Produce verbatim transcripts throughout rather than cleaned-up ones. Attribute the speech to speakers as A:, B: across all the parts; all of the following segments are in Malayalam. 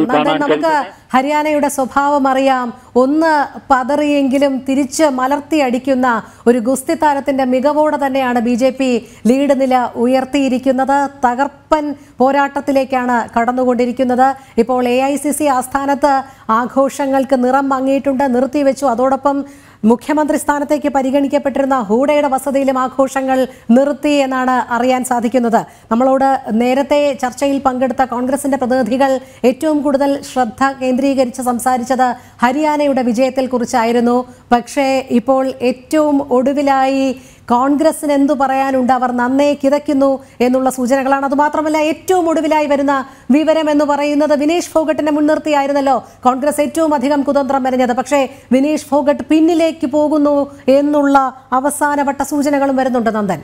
A: നമുക്ക് ഹരിയാനയുടെ സ്വഭാവം അറിയാം. ഒന്ന് പതറിയെങ്കിലും തിരിച്ച് മലർത്തി അടിക്കുന്ന ഒരു ഗുസ്തി താരത്തിന്റെ മികവോടെ തന്നെയാണ് ബി ജെ പി ലീഡ് നില ഉയർത്തിയിരിക്കുന്നത്. തകർപ്പൻ പോരാട്ടത്തിലേക്കാണ് കടന്നുകൊണ്ടിരിക്കുന്നത്. ഇപ്പോൾ എ ഐ സി സി ആസ്ഥാനത്ത് ആഘോഷങ്ങൾക്ക് നിറം മങ്ങിയിട്ടുണ്ട്, നിർത്തിവെച്ചു. അതോടൊപ്പം മുഖ്യമന്ത്രി സ്ഥാനത്തേക്ക് പരിഗണിക്കപ്പെട്ടിരുന്ന ഹൂഡയുടെ വസതിയിലും ആഘോഷങ്ങൾ നിർത്തി എന്നാണ് അറിയാൻ സാധിക്കുന്നത്. നമ്മളോട് നേരത്തെ ചർച്ചയിൽ പങ്കെടുത്ത കോൺഗ്രസിന്റെ പ്രതിനിധികൾ ഏറ്റവും കൂടുതൽ ശ്രദ്ധ കേന്ദ്രീകരിച്ച് സംസാരിച്ചത് ഹരിയാനയുടെ വിജയത്തിൽ കുറിച്ചായിരുന്നു. പക്ഷേ ഇപ്പോൾ ഏറ്റവും ഒടുവിലായി കോൺഗ്രസിന് എന്തു പറയാനുണ്ട്, അവർ നന്നേ കിതയ്ക്കുന്നു എന്നുള്ള സൂചനകളാണ്. അതുമാത്രമല്ല, ഏറ്റവും ഒടുവിലായി വരുന്ന വിവരം എന്ന് പറയുന്നത് വിനേഷ് ഫോഗട്ടിനെ മുൻനിർത്തിയായിരുന്നല്ലോ കോൺഗ്രസ് ഏറ്റവും അധികം കുതന്ത്രം മെനഞ്ഞത്. പക്ഷേ വിനേഷ് ഫോഗട്ട് പിന്നിലേക്ക് പോകുന്നു എന്നുള്ള അവസാനവട്ട സൂചനകളും വരുന്നുണ്ട്. നന്ദൻ,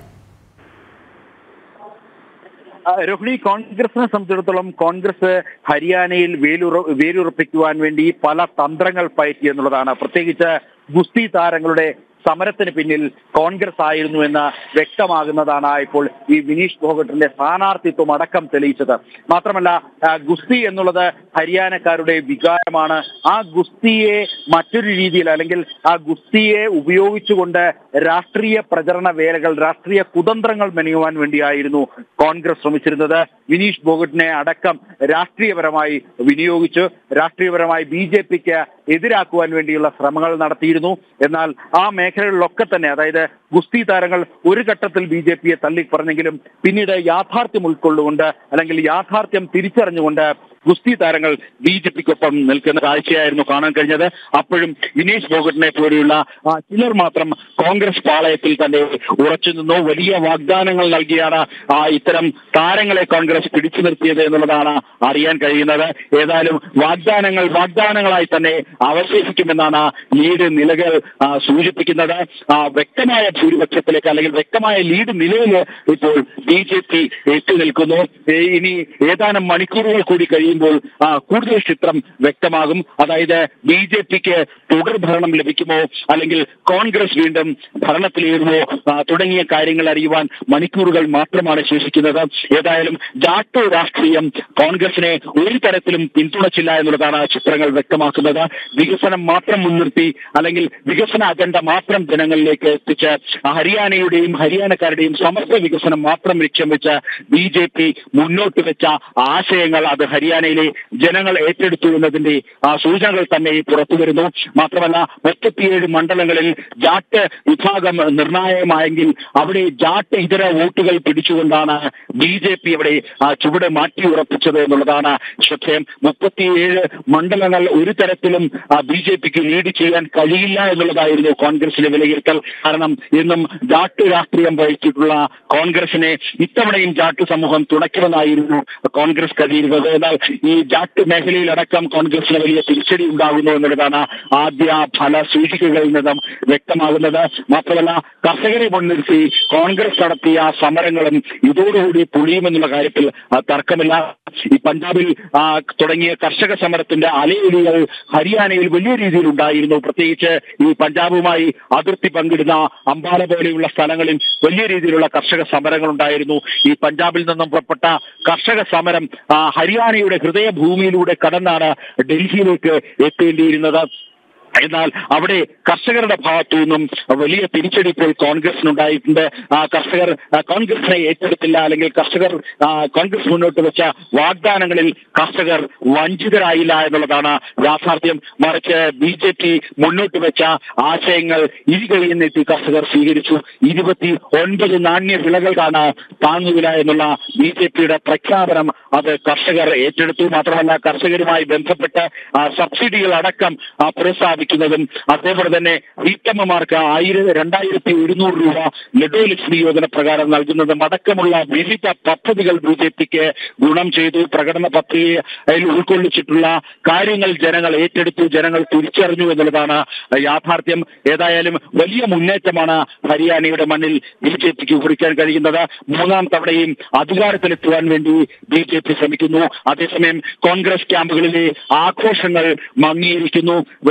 B: രോഹിണി, കോൺഗ്രസിനെ സംബന്ധിച്ചിടത്തോളം കോൺഗ്രസ് ഹരിയാനയിൽ വേലുറ വേരുറപ്പിക്കുവാൻ വേണ്ടി പല തന്ത്രങ്ങൾ പയറ്റി എന്നുള്ളതാണ്. പ്രത്യേകിച്ച് ഗുസ്തി താരങ്ങളുടെ സമരത്തിന് പിന്നിൽ കോൺഗ്രസ് ആയിരുന്നു എന്ന് വ്യക്തമാകുന്നതാണ് ഇപ്പോൾ ഈ വിനീഷ് ഫോഗട്ടിന്റെ സ്ഥാനാർത്ഥിത്വം അടക്കം തെളിയിച്ചത്. മാത്രമല്ല, ഗുസ്തി എന്നുള്ളത് ഹരിയാനക്കാരുടെ വികാരമാണ്. ആ ഗുസ്തിയെ മറ്റൊരു രീതിയിൽ, അല്ലെങ്കിൽ ആ ഗുസ്തിയെ ഉപയോഗിച്ചുകൊണ്ട് രാഷ്ട്രീയ പ്രചരണ വേലകൾ, രാഷ്ട്രീയ കുതന്ത്രങ്ങൾ മെനയുവാൻ വേണ്ടിയായിരുന്നു കോൺഗ്രസ് ശ്രമിച്ചിരുന്നത്. വിനീഷ് ഫോഗട്ടിനെ അടക്കം രാഷ്ട്രീയപരമായി വിനിയോഗിച്ചു, രാഷ്ട്രീയപരമായി ബി ജെ പിക്ക് എതിരാക്കുവാൻ വേണ്ടിയുള്ള ശ്രമങ്ങൾ നടത്തിയിരുന്നു. എന്നാൽ ആ മേഖലകളിലൊക്കെ തന്നെ, അതായത് ഗുസ്തി താരങ്ങൾ ഒരു ഘട്ടത്തിൽ ബി ജെ പിയെ തള്ളിപ്പറഞ്ഞെങ്കിലും പിന്നീട് യാഥാർത്ഥ്യം ഉൾക്കൊള്ളുകൊണ്ട്, അല്ലെങ്കിൽ യാഥാർത്ഥ്യം തിരിച്ചറിഞ്ഞുകൊണ്ട് ഗുസ്തി താരങ്ങൾ ബി ജെ പിക്കൊപ്പം നിൽക്കുന്ന കാഴ്ചയായിരുന്നു കാണാൻ കഴിഞ്ഞത്. അപ്പോഴും വിനേഷ് ഫോഗട്ടിനെ പോലെയുള്ള ചിലർ മാത്രം കോൺഗ്രസ് പാളയത്തിൽ തന്നെ ഉറച്ചു നിന്നു. വലിയ വാഗ്ദാനങ്ങൾ നൽകിയാണ് ഇത്തരം താരങ്ങളെ കോൺഗ്രസ് പിടിച്ചു നിർത്തിയത് എന്നുള്ളതാണ് അറിയാൻ കഴിയുന്നത്. ഏതായാലും വാഗ്ദാനങ്ങൾ വാഗ്ദാനങ്ങളായി തന്നെ അവശേഷിക്കുമെന്നാണ് ലീഡ് നിലകൾ സൂചിപ്പിക്കുന്നത്. വ്യക്തമായ ഭൂരിപക്ഷത്തിലേക്ക്, അല്ലെങ്കിൽ വ്യക്തമായ ലീഡ് നിലയിൽ ഇപ്പോൾ ബി ജെ പി എത്തി നിൽക്കുന്നു. ഇനി ഏതാനും മണിക്കൂറുകൾ കൂടി കഴിയും കൂടുതൽ ചിത്രം വ്യക്തമാകും. അതായത് ബി ജെ പിക്ക് തുടർ ഭരണം ലഭിക്കുമോ, അല്ലെങ്കിൽ കോൺഗ്രസ് വീണ്ടും ഭരണത്തിലേറുമോ തുടങ്ങിയ കാര്യങ്ങൾ അറിയുവാൻ മണിക്കൂറുകൾ മാത്രമാണ് ശേഷിക്കുന്നത്. ഏതായാലും ജാട്ട് രാഷ്ട്രീയം കോൺഗ്രസിനെ ഒരു തരത്തിലും പിന്തുണച്ചില്ല എന്നുള്ളതാണ് ചിത്രങ്ങൾ വ്യക്തമാക്കുന്നത്. വികസനം മാത്രം മുൻനിർത്തി, അല്ലെങ്കിൽ വികസന അജണ്ട മാത്രം ജനങ്ങളിലേക്ക് എത്തിച്ച് ഹരിയാനയുടെയും ഹരിയാനക്കാരുടെയും സമഗ്ര വികസനം മാത്രം ലക്ഷ്യം വെച്ച് ബി ജെ പി മുന്നോട്ട് വെച്ച ആശയങ്ങൾ അത് ഹരിയാന ജനങ്ങൾ ഏറ്റെടുത്തു എന്നതിന്റെ ആ സൂചനകൾ തന്നെ പുറത്തു വരുന്നു. മാത്രമല്ല, മുപ്പത്തിയേഴ് മണ്ഡലങ്ങളിൽ ജാട്ട് വിഭാഗം നിർണായകമായെങ്കിൽ അവിടെ ജാട്ട് ഇതര വോട്ടുകൾ പിടിച്ചുകൊണ്ടാണ് ബി ജെ പി അവിടെ ചുവട് മാറ്റി ഉറപ്പിച്ചത് എന്നുള്ളതാണ് ശ്രദ്ധേയം. മുപ്പത്തിയേഴ് മണ്ഡലങ്ങൾ ഒരു തരത്തിലും ബി ജെ പിക്ക് ലീഡ് ചെയ്യാൻ കഴിയില്ല എന്നുള്ളതായിരുന്നു കോൺഗ്രസിന്റെ വിലയിരുത്തൽ. കാരണം ഇന്നും ജാട്ട് രാഷ്ട്രീയം വഹിച്ചിട്ടുള്ള കോൺഗ്രസിനെ ഇത്തവണയും ജാട്ട് സമൂഹം തുണയ്ക്കുമെന്നായിരുന്നു കോൺഗ്രസ് കരുതിയിരുന്നത്. എന്നാൽ ഈ ജാട്ട് മേഖലയിലടക്കം കോൺഗ്രസിന് വലിയ തിരിച്ചടി ഉണ്ടാകുന്നു എന്നുള്ളതാണ് ആദ്യ ഫല സൂചികകളിൽ നിന്നും വ്യക്തമാകുന്നത്. മാത്രമല്ല, കർഷകരെ മുൻനിർത്തി കോൺഗ്രസ് നടത്തിയ സമരങ്ങളും ഇതോടുകൂടി പൊളിയുമെന്നുള്ള കാര്യത്തിൽ തർക്കമില്ല. ഈ പഞ്ചാബിൽ തുടങ്ങിയ കർഷക സമരത്തിന്റെ അലയൊലികൾ ഹരിയാനയിൽ വലിയ രീതിയിൽ ഉണ്ടായിരുന്നു. പ്രത്യേകിച്ച് ഈ പഞ്ചാബുമായി അതിർത്തി പങ്കിടുന്ന അംബാല പോലെയുള്ള സ്ഥലങ്ങളിൽ വലിയ രീതിയിലുള്ള കർഷക സമരങ്ങൾ ഉണ്ടായിരുന്നു. ഈ പഞ്ചാബിൽ നിന്നും പുറപ്പെട്ട കർഷക സമരം ഹരിയാനയുടെ ഹൃദയഭൂമിയിലൂടെ കടന്നാണ് ഡൽഹിയിലേക്ക് എത്തേണ്ടിയിരുന്നത്. എന്നാൽ അവിടെ കർഷകരുടെ ഭാഗത്തു നിന്നും വലിയ തിരിച്ചടി ഇപ്പോൾ കോൺഗ്രസിനുണ്ടായിട്ടുണ്ട്. കർഷകർ കോൺഗ്രസിനെ ഏറ്റെടുത്തില്ല, അല്ലെങ്കിൽ കർഷകർ കോൺഗ്രസ് മുന്നോട്ട് വെച്ച വാഗ്ദാനങ്ങളിൽ കർഷകർ വഞ്ചിതരായില്ല എന്നുള്ളതാണ് യാഥാർത്ഥ്യം. മറിച്ച് ബി ജെ പി മുന്നോട്ട് വെച്ച ആശയങ്ങൾ ഇരുകൈയെന്നെത്തി കർഷകർ സ്വീകരിച്ചു. ഇരുപത്തി ഒൻപത് നാണ്യ വിളകൾക്കാണ് താങ്ങുവില എന്നുള്ള ബി ജെ പിയുടെ പ്രഖ്യാപനം അത് കർഷകർ ഏറ്റെടുത്തു. മാത്രമല്ല, കർഷകരുമായി ബന്ധപ്പെട്ട് സബ്സിഡികൾ അടക്കം പുനഃസ്ഥാപിക്കുന്നതും, അതേപോലെ തന്നെ വീട്ടമ്മമാർക്ക് ആയിരം രണ്ടായിരത്തി ഒരുന്നൂറ് രൂപ ലഡോ ലക്ഷ്മി യോജന പ്രകാരം നൽകുന്നതും അടക്കമുള്ള വിവിധ പദ്ധതികൾ ബി ജെ പിക്ക് ഗുണം ചെയ്തു. പ്രകടന പത്രികയിൽ ഉൾക്കൊള്ളിച്ചിട്ടുള്ള കാര്യങ്ങൾ ജനങ്ങൾ ഏറ്റെടുത്തു, ജനങ്ങൾ തിരിച്ചറിഞ്ഞു എന്നുള്ളതാണ് യാഥാർത്ഥ്യം. ഏതായാലും വലിയ മുന്നേറ്റമാണ് ഹരിയാനയുടെ മണ്ണിൽ ബി ജെ പിക്ക് കുറിക്കാൻ കഴിയുന്നത്. മൂന്നാം തവണയും അധികാരത്തിലെത്തുവാൻ വേണ്ടി ബി ജെ പി ശ്രമിക്കുന്നു. അതേസമയം കോൺഗ്രസ് ക്യാമ്പുകളിലെ ആഘോഷങ്ങൾ മങ്ങിയിരിക്കുന്നു. വലിയ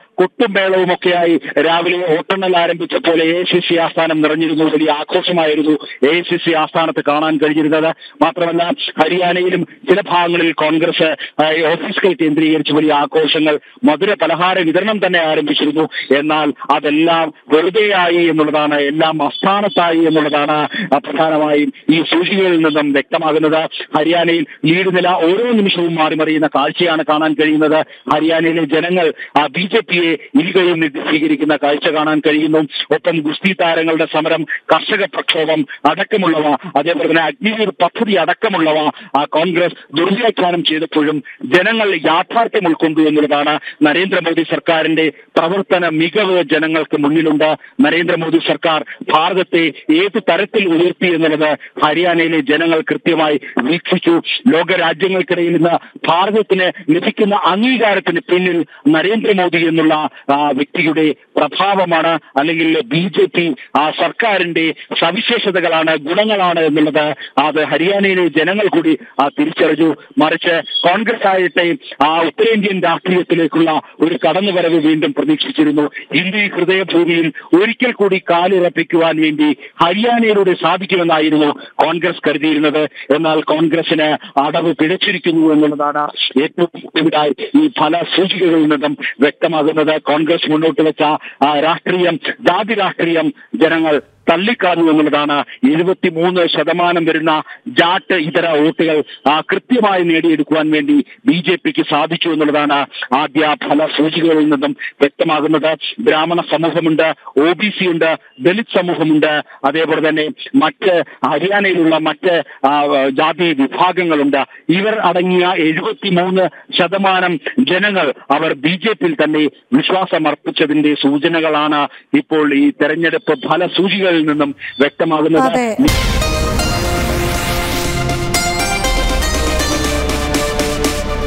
B: കൊട്ടും മേളവും ഒക്കെയായി രാവിലെ വോട്ടെണ്ണൽ ആരംഭിച്ച പോലെ എ ഐ സി സി ആസ്ഥാനം നിറഞ്ഞിരുന്നു. വലിയ ആഘോഷമായിരുന്നു എ ഐ സി സി ആസ്ഥാനത്ത് കാണാൻ കഴിഞ്ഞിരുന്നത്. മാത്രമല്ല ഹരിയാനയിലും ചില ഭാഗങ്ങളിൽ കോൺഗ്രസ് ഓഫീസുകൾ കേന്ദ്രീകരിച്ച് വലിയ ആഘോഷങ്ങൾ, മധുര പലഹാര വിതരണം തന്നെ ആരംഭിച്ചിരുന്നു. എന്നാൽ അതെല്ലാം വെറുതെയായി എന്നുള്ളതാണ്, എല്ലാം അസ്ഥാനത്തായി എന്നുള്ളതാണ് പ്രധാനമായും ഈ സൂചികകളിൽ നിന്നും വ്യക്തമാകുന്നത്. ഹരിയാനയിൽ ലീഡ് നില ഓരോ നിമിഷവും മാറി മറിയുന്ന കാഴ്ചയാണ് കാണാൻ കഴിയുന്നത്. ഹരിയാനയിലെ ജനങ്ങൾ ആ ബി ജെ പിയെ ഇരുകയും നീട്ടി സ്വീകരിക്കുന്ന കാഴ്ച കാണാൻ കഴിയുന്നു. ഒപ്പം ഗുസ്തി താരങ്ങളുടെ സമരം, കർഷക പ്രക്ഷോഭം അടക്കമുള്ളവ, അതേപോലെ തന്നെ അഗ്നിവീർ പദ്ധതി അടക്കമുള്ളവ ആ കോൺഗ്രസ് ദുർവ്യാഖ്യാനം ചെയ്തപ്പോഴും ജനങ്ങൾ യാഥാർത്ഥ്യം ഉൾക്കൊണ്ടു എന്നുള്ളതാണ്. നരേന്ദ്രമോദി സർക്കാരിന്റെ പ്രവർത്തന മികവ് ജനങ്ങൾക്ക് മുന്നിലുണ്ട്. നരേന്ദ്രമോദി സർക്കാർ ഭാരതത്തെ ഏത് തരത്തിൽ ഉയർത്തി എന്നുള്ളത് ഹരിയാനയിലെ ജനങ്ങൾ കൃത്യമായി വീക്ഷിച്ചു. ലോകരാജ്യങ്ങൾക്കിടയിൽ നിന്ന് ഭാരതത്തിന് ലഭിക്കുന്ന അംഗീകാരത്തിന് പിന്നിൽ നരേന്ദ്രമോദി എന്നുള്ള വ്യക്തിയുടെ പ്രഭാവമാണ്, അല്ലെങ്കിൽ ബി ജെ പി ആ സർക്കാരിന്റെ സവിശേഷതകളാണ്, ഗുണങ്ങളാണ് എന്നുള്ളത് അത് ഹരിയാനയിലെ ജനങ്ങൾ കൂടി തിരിച്ചറിഞ്ഞു. മറിച്ച് കോൺഗ്രസ് ആയിട്ട് ആ ഉത്തരേന്ത്യൻ രാഷ്ട്രീയത്തിലേക്കുള്ള ഒരു കടന്നുവരവ് വീണ്ടും പ്രതീക്ഷിച്ചിരുന്നു. ഇന്ത്യ ഹൃദയഭൂമിയിൽ ഒരിക്കൽ കൂടി കാലുറപ്പിക്കുവാൻ വേണ്ടി ഹരിയാനയിലൂടെ സാധിക്കുമെന്നായിരുന്നു കോൺഗ്രസ് കരുതിയിരുന്നത്. എന്നാൽ കോൺഗ്രസിന് അടവ് പിഴച്ചിരിക്കുന്നു എന്നുള്ളതാണ് ഏറ്റവും കൂടുതലായി ഈ ഫല സൂചികകളിൽ നിന്നും വ്യക്തമാകുന്നത്. കോൺഗ്രസ് മുന്നോട്ട് വെച്ച രാഷ്ട്രീയം, ജാതി രാഷ്ട്രീയം ജനങ്ങൾ തള്ളിക്കളഞ്ഞു എന്നുള്ളതാണ്. എഴുപത്തിമൂന്ന് ശതമാനം വരുന്ന ജാട്ട് ഇതര വോട്ടുകൾ കൃത്യമായി നേടിയെടുക്കുവാൻ വേണ്ടി ബി ജെ പിക്ക് സാധിച്ചു എന്നുള്ളതാണ് ആദ്യ ഫല സൂചികകളിൽ നിന്നും വ്യക്തമാകുന്നത്. ബ്രാഹ്മണ സമൂഹമുണ്ട്, ഒ ബി സി ഉണ്ട്, ദലിത് സമൂഹമുണ്ട്, അതേപോലെ തന്നെ മറ്റ് ഹരിയാനയിലുള്ള മറ്റ് ജാതി വിഭാഗങ്ങളുണ്ട്. ഇവർ അടങ്ങിയ എഴുപത്തിമൂന്ന് ശതമാനം ജനങ്ങൾ അവർ ബി ജെ പിയിൽ തന്നെ വിശ്വാസമർപ്പിച്ചതിന്റെ സൂചനകളാണ് ഇപ്പോൾ ഈ തെരഞ്ഞെടുപ്പ് ഫല സൂചികകളിൽ നിന്നും വ്യക്തമാകുന്നത്.